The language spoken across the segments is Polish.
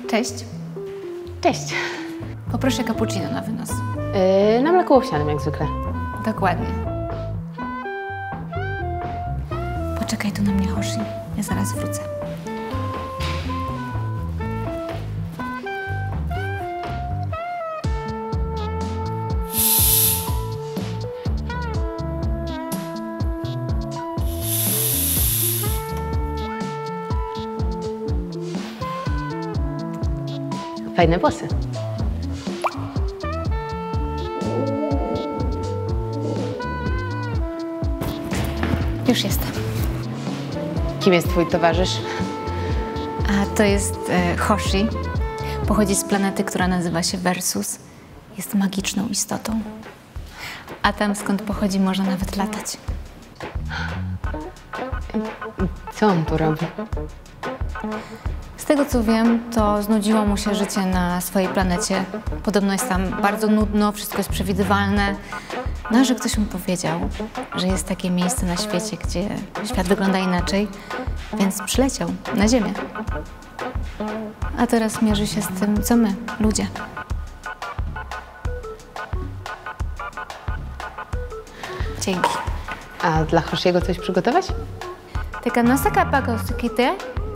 Cześć. Cześć. Poproszę cappuccino na wynos. Na mleku owsianym jak zwykle. Dokładnie. Poczekaj tu na mnie, Hoshi. Ja zaraz wrócę. Fajne włosy. Już jestem. Kim jest twój towarzysz? A to jest Hoshi. Pochodzi z planety, która nazywa się Versus. Jest magiczną istotą. A tam, skąd pochodzi, można nawet latać. Co on tu robi? Z tego, co wiem, to znudziło mu się życie na swojej planecie. Podobno jest tam bardzo nudno, wszystko jest przewidywalne. No, że ktoś mu powiedział, że jest takie miejsce na świecie, gdzie świat wygląda inaczej, więc przyleciał na Ziemię. A teraz mierzy się z tym, co my, ludzie. Dzięki. A dla Hoshiego coś przygotować? Taka nosa capa kosukite.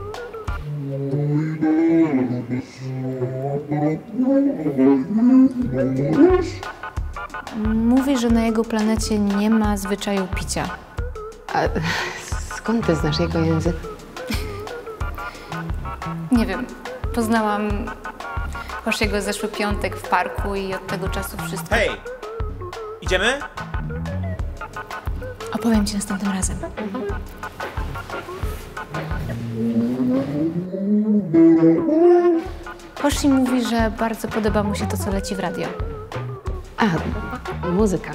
Mówi, że na jego planecie nie ma zwyczaju picia. A skąd ty znasz jego język? Nie wiem, poznałam Hoshiego zeszły piątek w parku i od tego czasu wszystko... Hej! Idziemy? Opowiem ci następnym razem. Hoshi mówi, że bardzo podoba mu się to, co leci w radio. A, muzyka.